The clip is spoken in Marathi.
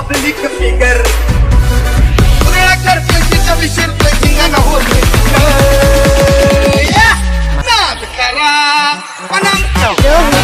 बदली फिगर करते विषय हिंगा होत नाद करा